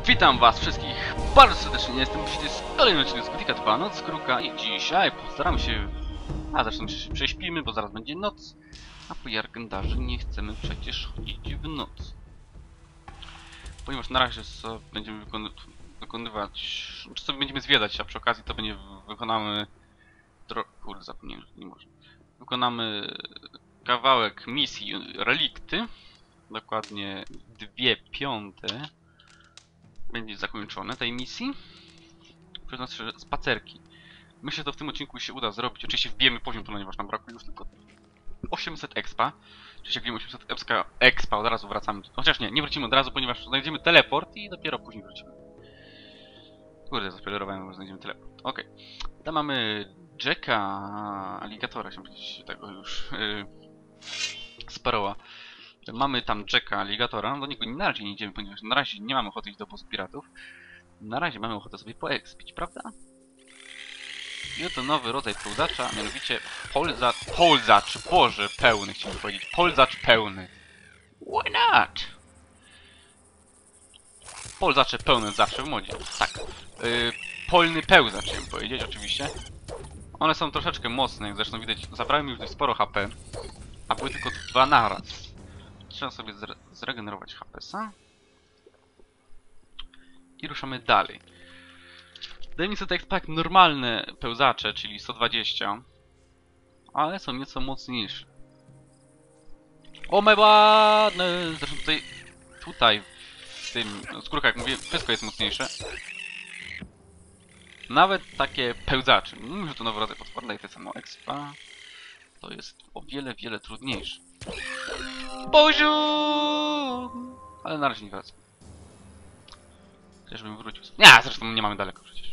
Witam was wszystkich bardzo serdecznie, jestem z kolejnym odcinku z Gothica 2 Noc Kruka i dzisiaj postaramy się... zresztą się prześpimy, bo zaraz będzie noc. A po Jarkendarze nie chcemy przecież chodzić w noc. Ponieważ na razie będziemy wykonywać... czy sobie będziemy zwiedzać, a przy okazji to będzie wykonamy... Kurde, zapomniałem, że nie można. Wykonamy kawałek misji relikty. Dokładnie 2/5 będzie zakończone tej misji przez nasze spacerki. Myślę, że to w tym odcinku się uda zrobić. Oczywiście wbijemy poziom, ponieważ nam brakuje już tylko 800 expa. Oczywiście jak wbijemy 800 expa, od razu wracamy. Chociaż nie wrócimy od razu, ponieważ znajdziemy teleport i dopiero później wrócimy. Kurde, zaspoilerowałem, że znajdziemy teleport. Okej. Tam mamy Jacka, aligatora, się powiedzieć tego już, Sparrowa. Mamy tam Jacka, aligatora, do niego na razie nie idziemy, ponieważ na razie nie mamy ochoty iść do obozu piratów. Na razie mamy ochotę sobie poekspić, prawda? I oto nowy rodzaj pełzacza, a mianowicie polzacz, boże, pełny chciałem powiedzieć, polzacz pełny. Why not? Polzacze pełne zawsze w modzie, tak. Polny pełzacz chciałem powiedzieć, oczywiście. One są troszeczkę mocne, jak zresztą widać, zabrały mi już dość sporo HP, a były tylko 2 naraz. Trzeba sobie zregenerować HP-sa. I ruszamy dalej. Daje mi sobie tak jak normalne pełzacze, czyli 120. Ale są nieco mocniejsze. O my ładne! Zresztą tutaj w tym skórkach, jak mówię, wszystko jest mocniejsze. Nawet takie pełzacze. Mimo że to nowy rodzaj potworny i te samo expa, to jest o wiele trudniejsze. Boziu! Ale na razie nie wracam. Chociażbym wrócił. Nie, zresztą nie mamy daleko przecież.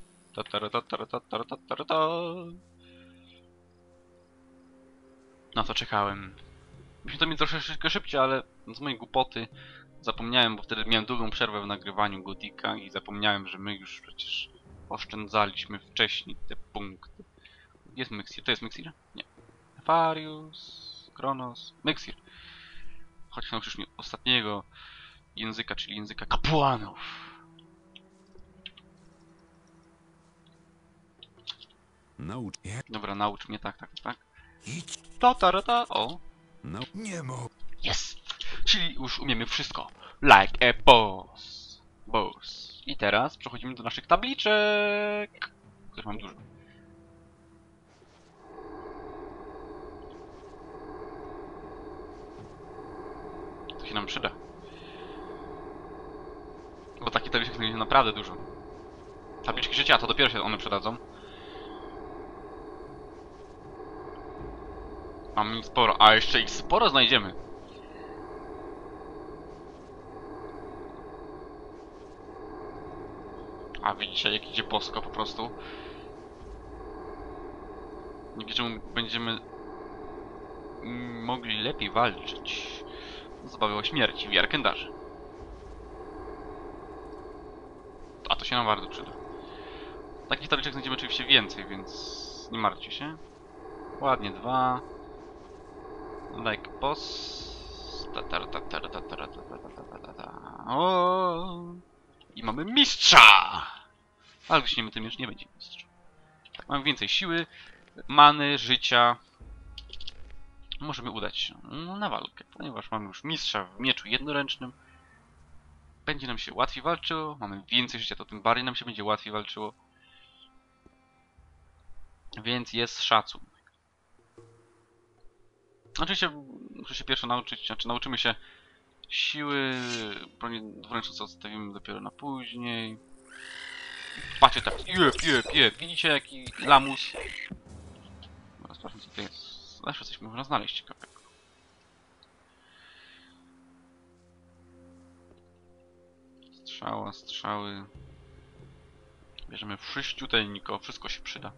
No to czekałem. Musimy to mieć troszeczkę szybciej, ale z mojej głupoty zapomniałem, bo wtedy miałem długą przerwę w nagrywaniu Gothica i zapomniałem, że my już przecież oszczędzaliśmy wcześniej te punkty. Jest Mixir. To jest Mixir? Nie. Nefarius, Kronos, Mixir. Choć nauczysz mi ostatniego języka, czyli języka kapłanów. Dobra, naucz mnie, tak. O! No. Nie mo. Jest! Czyli już umiemy wszystko. Like a boss. I teraz przechodzimy do naszych tabliczek. Których mam dużo. To się nam przyda. Bo takich tabliczek jest naprawdę dużo. Tabliczki życia, to dopiero się one przydadzą. Mamy ich sporo, a jeszcze ich sporo znajdziemy. A widzicie, jak idzie bosko po prostu. Dzięki czemu będziemy mogli lepiej walczyć z zabawą śmierci w Jarkendarze. A to się nam bardzo przyda. Takich tabliczek znajdziemy oczywiście więcej, więc nie martwcie się. Ładnie 2. Like boss. O! I mamy mistrza! Ale wyśniemy tym już nie będzie mistrza. Tak, mamy więcej siły, many, życia. Możemy udać się na walkę, ponieważ mamy już mistrza w mieczu jednoręcznym. Będzie nam się łatwiej walczyło, mamy więcej życia, to tym bardziej nam się będzie łatwiej walczyło. Więc jest szacun. Oczywiście muszę się pierwsze nauczyć, znaczy nauczymy się siły, broni dwuręczne co odstawimy dopiero na później. Patrzcie tak, jeb, widzicie jaki lamus? Dobra, sprawdźmy co to jest. Zawsze coś można znaleźć ciekawego. Strzały. Bierzemy wszyściuteńko, wszystko się przyda.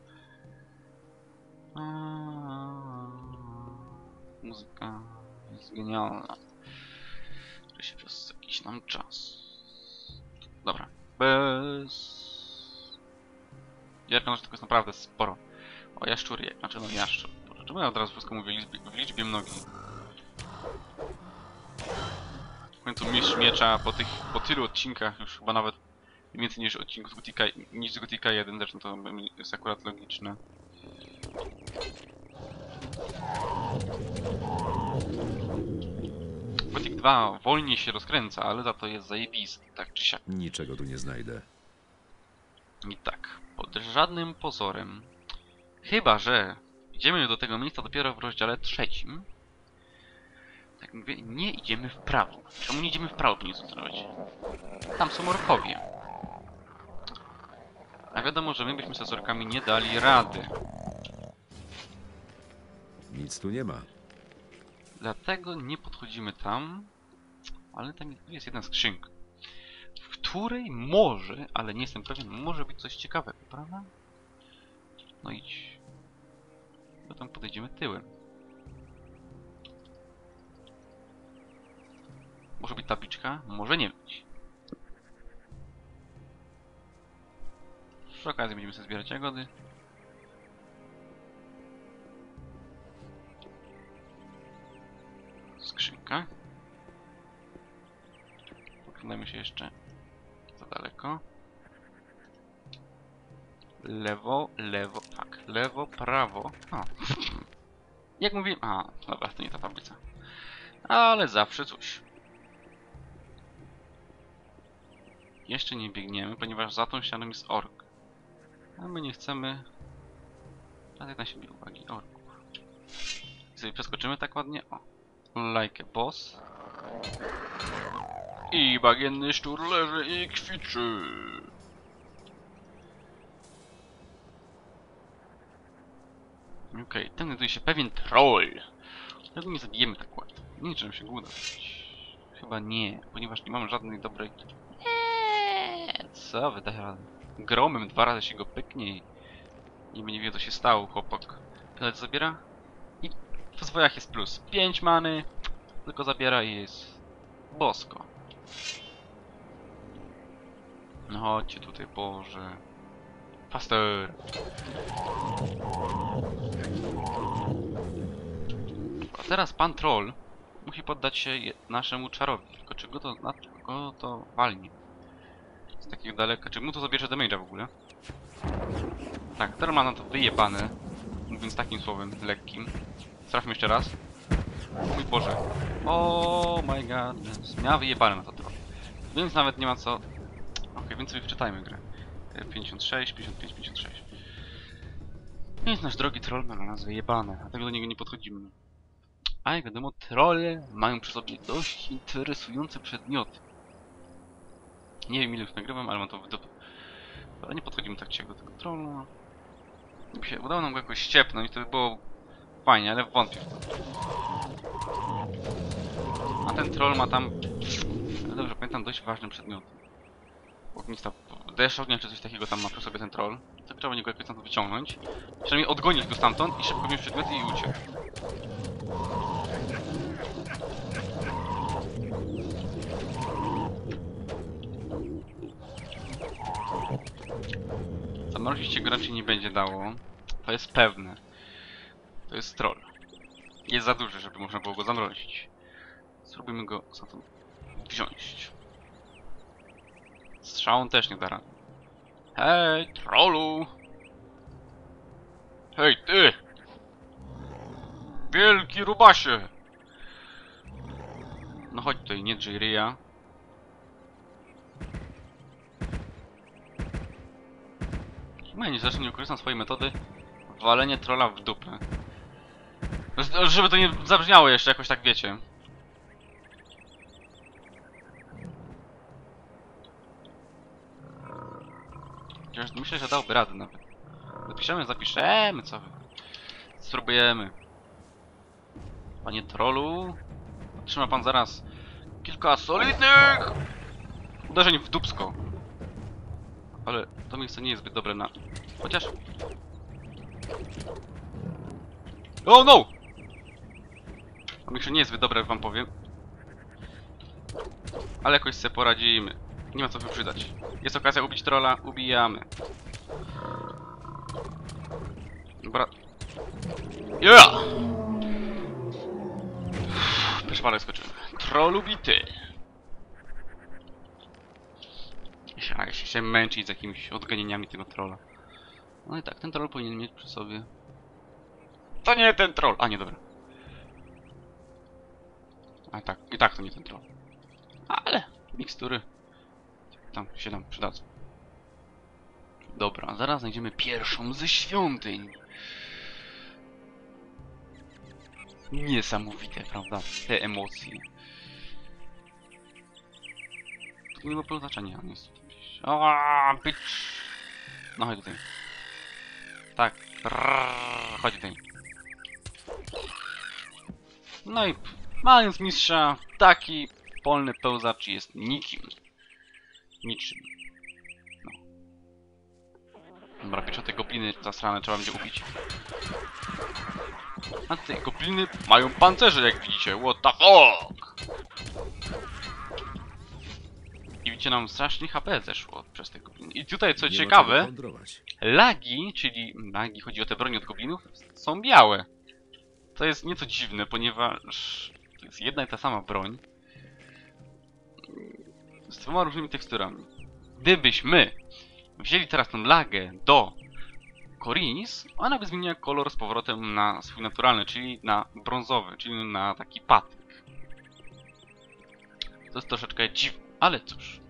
Muzyka jest genialna. To się przez jakiś nam czas. Dobra. Jarkendarz tylko jest naprawdę sporo. O, jaszczur, znaczy no jaszczur. Czemu ja od razu wszystko mówię w liczbie mnogiej? W końcu mistrz miecza po tylu odcinkach, już chyba nawet więcej niż odcinków z Gothica 1, zresztą to jest akurat logiczne. Gothic 2 wolniej się rozkręca, ale za to jest zajebisty, tak czy siak. Niczego tu nie znajdę. I tak, pod żadnym pozorem. Chyba że idziemy do tego miejsca dopiero w rozdziale 3. Tak mówię, nie idziemy w prawo. Czemu nie idziemy w prawo, panie Zutrowie? Tam są orkowie. A wiadomo, że my byśmy ze z orkami nie dali rady. Nic tu nie ma. Dlatego nie podchodzimy tam. Ale tam jest jedna skrzynka, w której może, ale nie jestem pewien, może być coś ciekawego, prawda? No idź. Potem podejdziemy tyłem. Może być tabliczka, może nie być. Przy okazji będziemy sobie zbierać jagody. Skrzynka. Poglądajmy się jeszcze za daleko. Lewo, tak. Lewo, prawo. O. Jak mówiłem... A, dobra, to nie ta tablica. Ale zawsze coś. Jeszcze nie biegniemy, ponieważ za tą ścianą jest ork. A my nie chcemy... Zwracać na siebie uwagi orków. I sobie przeskoczymy tak ładnie. O. Like a boss. I bagienny szczur leży i kwiczy. Okej, ten znajduje się pewien troll. Tego nie zabijemy tak łatwo. Nie wiem, czy nam się go uda zabić. Chyba nie, ponieważ nie mamy żadnej dobrej... Co wy daje radę? Gromem 2 razy się go pyknie i nie będzie wiedział, co się stało, chłopak. Tyle zabiera? I w zwojach jest plus 5 many, tylko zabiera i jest bosko. No chodźcie tutaj, Boże. Faster! A teraz pan troll musi poddać się naszemu czarowi. Tylko czy go to walnie? Z takiego daleka. Czy mu to zabierze damage'a w ogóle? Tak, troll ma na to wyjebane. Mówiąc takim słowem lekkim. Sprawdźmy jeszcze raz. Mój Boże. Oh my god. Miała wyjebane na to troll. Więc nawet nie ma co... Okej, więc sobie wczytajmy grę. 56, 55, 56. Więc nasz drogi troll ma na nas wyjebane, dlatego do niego nie podchodzimy. A jak wiadomo, trolle mają przy sobie dość interesujące przedmioty. Nie wiem ile już nagrywam, ale mam to w dupie. Ale nie podchodzimy tak ciego do tego trolla. Udało nam go jakoś ściepnąć, to by było fajnie, ale wątpię w to. A ten troll ma tam, dobrze pamiętam, dość ważny przedmiot. Ognista deszcz ognia czy coś takiego tam ma przy sobie ten troll. To trzeba niego jakoś stamtąd wyciągnąć. Przynajmniej odgonić go stamtąd i szybko wziąć przedmioty i uciec. Zamrozić się go raczej nie będzie dało. To jest pewne. To jest troll. Jest za duży, żeby można było go zamrozić. Spróbujmy go stamtąd wziąć. Strzałą też nie da rady. Hej, trollu! Hej, ty! Wielki rubasie! No chodź tutaj, nie drzyj ryja. Chyba zresztą nie korzystam swojej metody walenie trolla w dupę. Żeby to nie zabrzmiało jeszcze jakoś tak, wiecie. Myślę, że dałby radę nawet. Zapiszemy, co wy. Spróbujemy. Panie trollu, otrzyma pan zaraz kilka solidnych uderzeń w dupsko. Ale to miejsce nie jest zbyt dobre na... Chociaż... Oh no! To miejsce nie jest zbyt dobre, wam powiem. Ale jakoś sobie poradzimy. Nie ma co wyprzydać. Jest okazja ubić trolla, ubijamy. Dobra. Yeah! Pierwszy palek skoczyłem. Troll ubity. A się męczyć z jakimiś odganieniami tego trolla. No i tak, ten troll powinien mieć przy sobie... To nie ten troll! A nie, dobra. A tak, i tak to nie ten troll. Ale mikstury tam się nam przydadzą. Dobra, zaraz znajdziemy pierwszą ze świątyń. Niesamowite, prawda? Te emocje. To nie ma pełno znaczenia, on jest tu gdzieś. Oaa, bitch! No chodź tutaj. Tak. Chodź tutaj. No i mając mistrza, taki polny pełzacz jest nikim. Niczym. No. Dobra, pieczę te gobliny zasrane, trzeba będzie ubić. A te gobliny mają pancerze, jak widzicie. What the fuck? I widzicie, nam strasznie HP zeszło przez te gobliny. I tutaj, co ciekawe, lagi, czyli lagi, chodzi o te broni od goblinów, są białe. To jest nieco dziwne, ponieważ to jest jedna i ta sama broń z dwoma różnymi teksturami. Gdybyśmy wzięli teraz tą lagę do Khorinis, ona by zmieniła kolor z powrotem na swój naturalny, czyli na brązowy, czyli na taki patyk. To jest troszeczkę dziwne, ale cóż.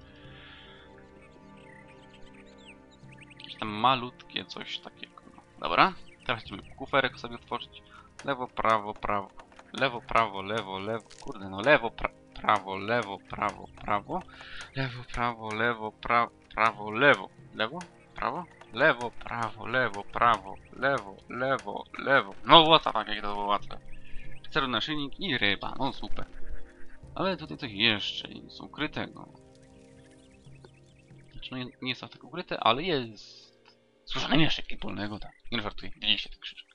Jakieś tam malutkie coś takiego. Dobra, teraz chcemy kuferek sobie otworzyć. Lewo, prawo, prawo. Lewo, prawo, lewo, lewo. Kurde, no lewo, prawo, lewo, prawo, prawo. Lewo, prawo, lewo, prawo, lewo. Lewo, prawo? Lewo, prawo, lewo, prawo, lewo, lewo, lewo. No what tak, jak to było łatwe. Cztery naszyjnik i ryba, no super. Ale tutaj coś jeszcze jest ukrytego. Znaczy, no nie jest to tak ukryte, ale jest... Słuchaj, nie jeszcze polnego, tak. Nie żartuję, widzieliście ten krzyż.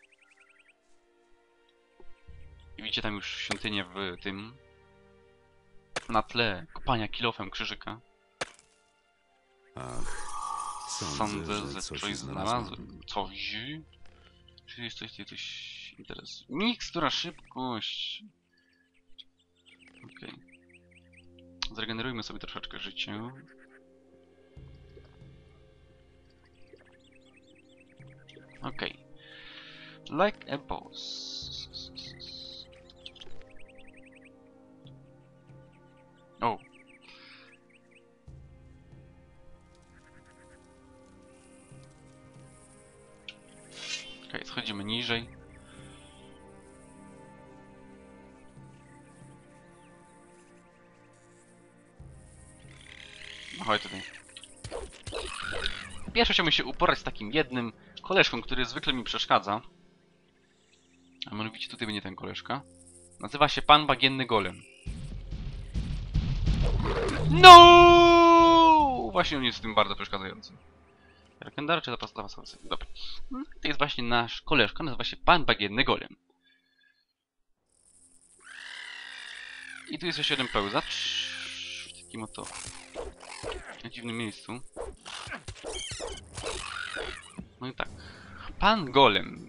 I widzicie tam już świątynię w tym... Na tle kopania kilofem krzyżyka. Sądzę, że coś znalazłem. Coś? Czy jest coś interesuje? Mikstura, szybkość. Okej. Zregenerujmy sobie troszeczkę życie. Okej. Like a boss. O. Okej, schodzimy niżej. No chodź tutaj. Pierwsze chciałbym się uporać z takim jednym koleżką, który zwykle mi przeszkadza. A mianowicie tutaj będzie ten koleżka. Nazywa się Pan Bagienny Golem. No! Właśnie on jest tym bardzo przeszkadzający. Legendary czy zapasowa sobie? Dobra. To jest właśnie nasz koleżka, nazywa się Pan Bagienny Golem. I tu jest jeszcze jeden pełzacz. W takim oto dziwnym miejscu. No i tak. Pan Golem.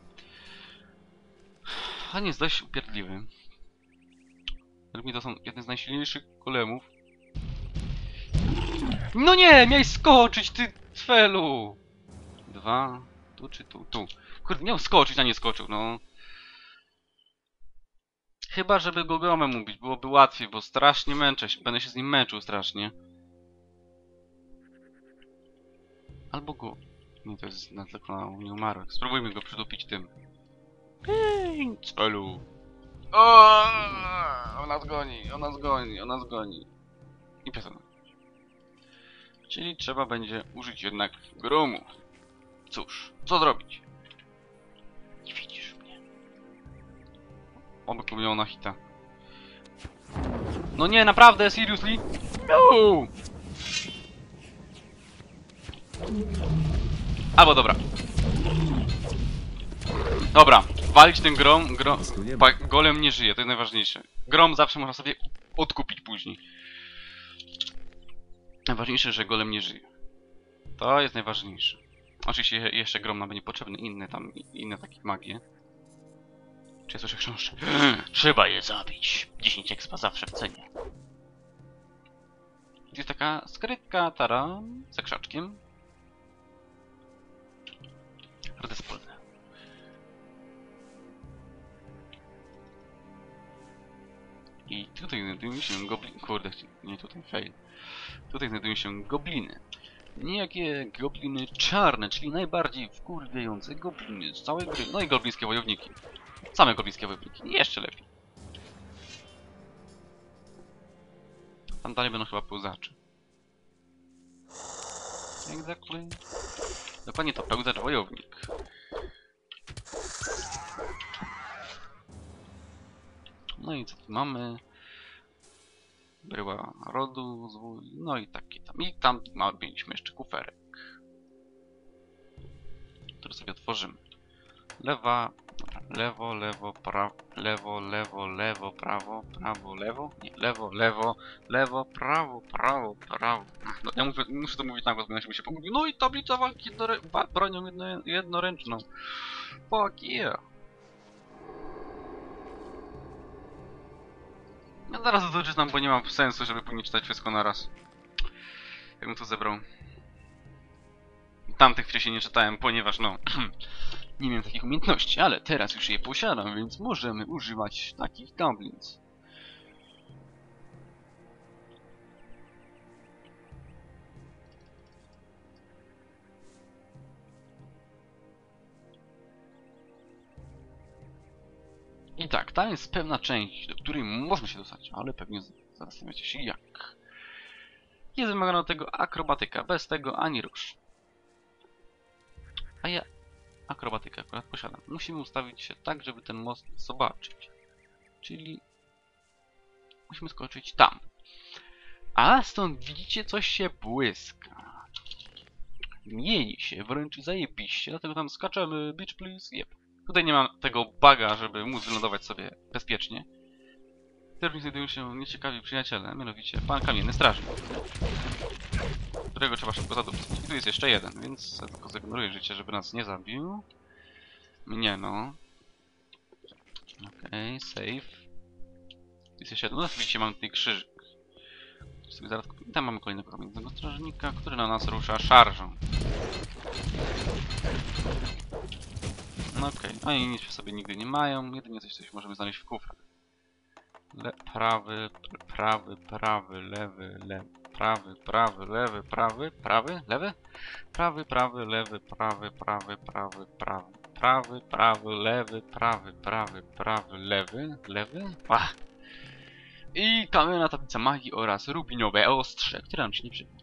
On jest dość upierdliwy. Według mnie to są jedne z najsilniejszych golemów. No nie! Miałeś skoczyć, ty cfelu! Dwa... Tu czy tu? Tu. Kurde, miał skoczyć, a nie skoczył, no. Chyba, żeby go gromem ubić, byłoby łatwiej, bo strasznie męczę się. Będę się z nim męczył strasznie. Albo go... Nie, to jest tylko na nieumarłych. Spróbujmy go przydupić tym. Cfelu! On nas goni, on nas goni, on nas goni. I piasek. Czyli trzeba będzie użyć jednak gromu. Cóż, co zrobić? Nie widzisz mnie. Oby miał na hita. No nie, naprawdę, seriously? No! Albo dobra. Dobra, walić ten grom, golem nie żyje, to jest najważniejsze. Grom zawsze można sobie odkupić później. Najważniejsze, że golem nie żyje. To jest najważniejsze. Oczywiście jeszcze grom nam będzie potrzebny, inne takie magie. Czy ja słyszę chrząszcze? Trzeba je zabić. 10 expa zawsze w cenie. jest taka skrytka, tara, za krzaczkiem. Rody wspólne. I tutaj znajdują się gobliny. Kurde, nie tutaj, fail. Tutaj znajdują się gobliny. Niejakie gobliny czarne, czyli najbardziej wkurwiające gobliny z całej gry. No i goblińskie wojowniki. Same goblińskie wojowniki. Jeszcze lepiej. Tam dalej będą chyba pełzacze. Exactly. Dokładnie to, pełzacz wojownik. No i co tu mamy? Bryła rodu, zwój, no i taki tam. I tam mieliśmy jeszcze kuferek, który sobie otworzymy. Lewa, dobra, lewo, lewo, prawo, lewo, nie, lewo, prawo. No, ja muszę to mówić na głos, bo inaczej mi się pogubił. No i tablica walki bronią jednoręczną. Fuck yeah. Ja zaraz to czytam, bo nie ma sensu, żeby nie czytać wszystko na raz. Jakbym to zebrał. Tamtych wcześniej nie czytałem, ponieważ no... nie miałem takich umiejętności, ale teraz już je posiadam, więc możemy używać takich goblins. I tak, ta jest pewna część, do której można się dostać, ale pewnie zastanawiacie się jak. Jest wymagana do tego akrobatyka, bez tego ani rusz. A ja akrobatykę akurat posiadam. Musimy ustawić się tak, żeby ten most zobaczyć. Czyli musimy skoczyć tam. A stąd widzicie, coś się błyska. Mieni się, wręcz zajebiście, dlatego tam skaczemy. Bitch please, yep. Tutaj nie mam tego buga, żeby móc wylądować sobie bezpiecznie. Teraz znajdują się nieciekawi przyjaciele, mianowicie pan Kamienny Strażnik, którego trzeba szybko zadupić. I tu jest jeszcze jeden, więc ja tylko zignoruję życie, żeby nas nie zabił. Mnie no. Okej, save. Jest jeszcze jeden. No widzicie, mamy tutaj krzyżyk. Sobie zaraz... I tam mamy kolejnego kamiennego strażnika, który na nas rusza szarżą. No okej, oni nic w sobie nigdy nie mają, jedynie coś możemy znaleźć w kufrach. Prawy, lewy, lewy. Ach. I kamienna tablica magii oraz rubinowe ostrze, które nam się nie przyda.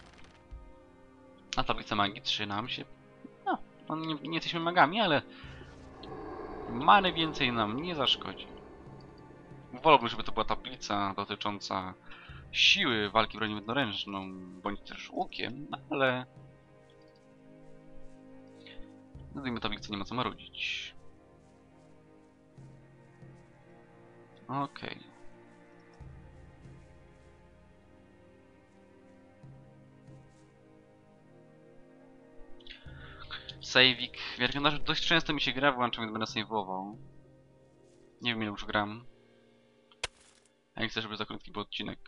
A tablica magii 3 nam się... No, nie jesteśmy magami, ale... Many więcej nam nie zaszkodzi. Wolałbym, żeby to była tablica dotycząca siły walki bronią jednoręczną, bądź też łukiem, ale... Nazwijmy tablicę, nie ma co marudzić. Okej. Saveik. Wiarkionarz dość często mi się gra, włączam, więc będę save'ował. Nie wiem ile już gram. A nie chcę, żeby za krótki był odcinek.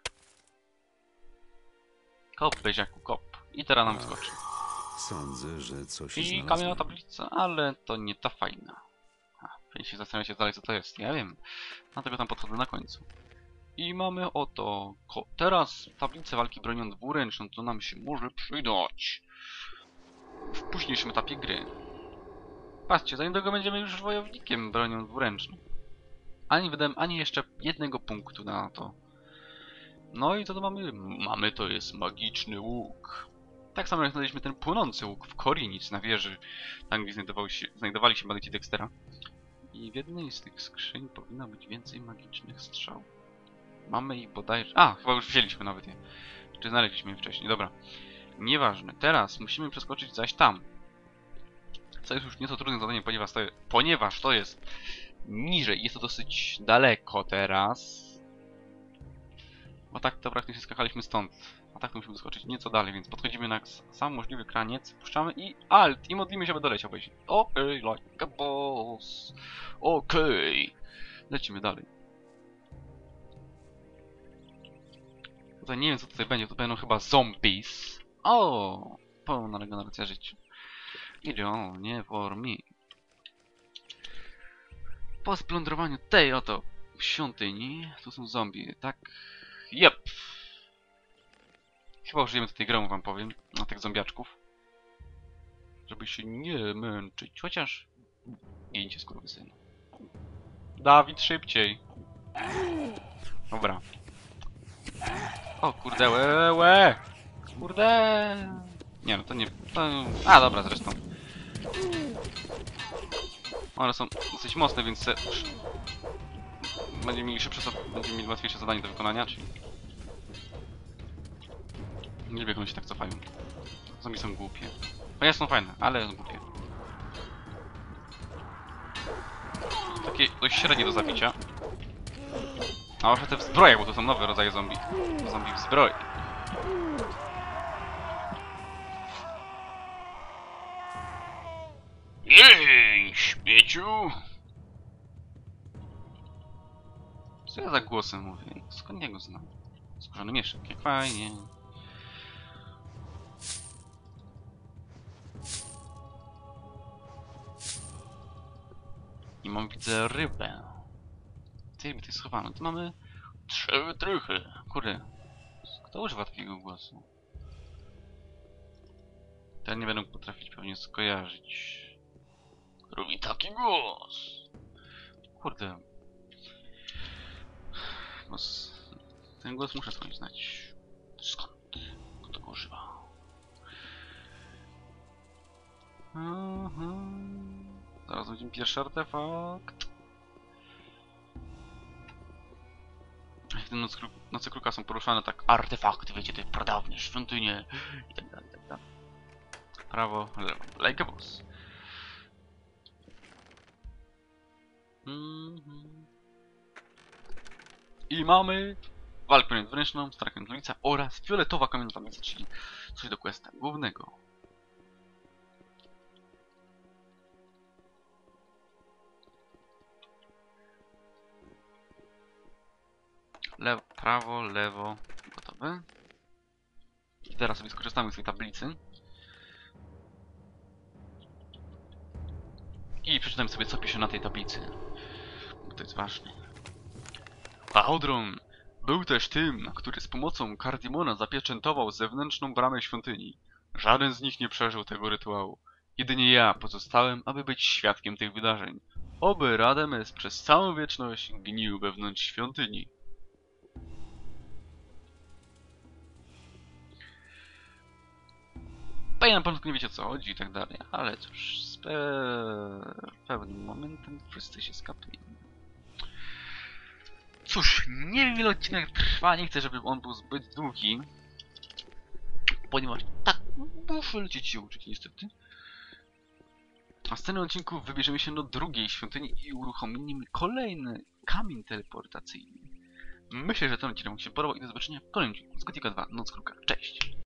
Kop, beziaku, kop. I teraz nam skoczy. Sądzę, że coś I znalazłem. kamienna tablica, ale to nie ta fajna. Jeśli zastanawiacie się dalej co to jest, ja wiem. Dlatego tam podchodzę na końcu. I mamy oto... Teraz tablicę walki bronią dwuręczną, to nam się może przydać w późniejszym etapie gry. Patrzcie, za niedługo będziemy już wojownikiem bronią dwuręczną. Ani wydałem ani jeszcze jednego punktu na to. No i co to mamy? Mamy, to jest magiczny łuk. Tak samo jak znaleźliśmy ten płonący łuk w Korinic na wieży, tam gdzie znajdowali się bandyci Dextera. I w jednej z tych skrzyń powinno być więcej magicznych strzał. Mamy ich bodajże... A, chyba już wzięliśmy nawet je. Czy znaleźliśmy je wcześniej, dobra. Nieważne, teraz musimy przeskoczyć zaś tam. Co jest już nieco trudnym zadaniem, ponieważ to jest niżej. Jest to dosyć daleko teraz. Bo tak to praktycznie skakaliśmy stąd. A tak to musimy skoczyć nieco dalej, więc podchodzimy na sam możliwy kraniec, puszczamy i alt! I modlimy się, aby doleciał. Okej, like a boss. Okej. Lecimy dalej. Tutaj nie wiem co tutaj będzie, to będą chyba zombies. O, pełna regeneracja życia. Idą, nie for me. Po splądrowaniu tej oto świątyni, tu są zombie, tak? Jep. Chyba użyjemy tutaj gromu, wam powiem, na tych zombiaczków. Żeby się nie męczyć, chociaż... Gincie, skurwysynu. Dawid, szybciej. Dobra. O kurde, łe. Kurde. Nie no, to nie... To... A, dobra, zresztą. One są dosyć mocne, więc... Będziemy mieli szybsze... Będziemy mieli łatwiejsze zadanie do wykonania, czyli... Nie lubię, jak one się tak cofają. Zombie są głupie. No są fajne, ale głupie. Takie dość średnie do zabicia. A może te w zbrojach, bo to są nowe rodzaje zombie. Zombie w zbroi. Jej, śmieciu! Co ja za głosem mówię? Skąd ja go znam? Skórzany mieszek, jak fajnie. I mam, widzę, rybę. Ty, to jest schowane. Tu mamy 3 wytrychy. Kurde. Kto używa takiego głosu? Ten nie będę potrafić pewnie skojarzyć. Robi taki głos. Kurde. Ten głos muszę skądś znać. Skąd? Kto go używa? Zaraz będzie pierwszy artefakt. W tym nocy kruka są poruszane tak artefakty, wiecie, te pradawne świątynie i tak dalej, tak dalej. Prawo, lewo, like a boss. I mamy walkę koniec-wręczną, strach koniec oraz fioletowa kamienna tablica, czyli coś do questa głównego. Lewo, prawo, lewo, gotowe. I teraz sobie skorzystamy z tej tablicy. I przeczytam sobie, co pisze na tej tablicy. Bo to jest ważne. Audron był też tym, który z pomocą Cardimona zapieczętował zewnętrzną bramę świątyni. Żaden z nich nie przeżył tego rytuału. Jedynie ja pozostałem, aby być świadkiem tych wydarzeń. Oby Rademes przez całą wieczność gnił wewnątrz świątyni. Pewnie na początku nie wiecie, o co chodzi i tak dalej, ale cóż, z pewnym momentem wszyscy się skapniemy. Cóż, nie wiem ile odcinek trwa, nie chcę, żeby on był zbyt długi. Ponieważ tak, muszę lecieć się uczyć niestety. A w następnym odcinku wybierzemy się do drugiej świątyni i uruchomimy kolejny kamień teleportacyjny. Myślę, że ten odcinek Wam się podobał i do zobaczenia w kolejnym odcinku z Gothica 2 Noc Kruka. Cześć!